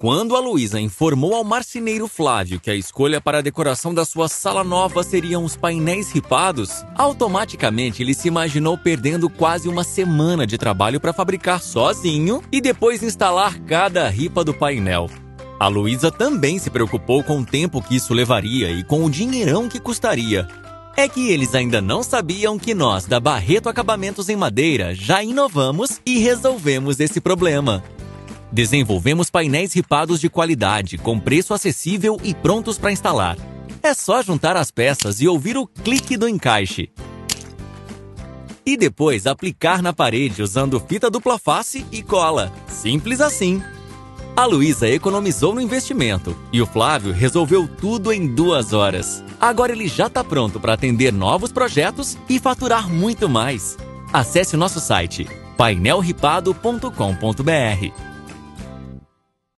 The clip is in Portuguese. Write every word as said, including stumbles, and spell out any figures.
Quando a Luísa informou ao marceneiro Flávio que a escolha para a decoração da sua sala nova seriam os painéis ripados, automaticamente ele se imaginou perdendo quase uma semana de trabalho para fabricar sozinho e depois instalar cada ripa do painel. A Luísa também se preocupou com o tempo que isso levaria e com o dinheirão que custaria. É que eles ainda não sabiam que nós, da Barreto Acabamentos em Madeira, já inovamos e resolvemos esse problema. Desenvolvemos painéis ripados de qualidade, com preço acessível e prontos para instalar. É só juntar as peças e ouvir o clique do encaixe. E depois aplicar na parede usando fita dupla face e cola. Simples assim. A Luísa economizou no investimento e o Flávio resolveu tudo em duas horas. Agora ele já está pronto para atender novos projetos e faturar muito mais. Acesse o nosso site painel ripado ponto com ponto br.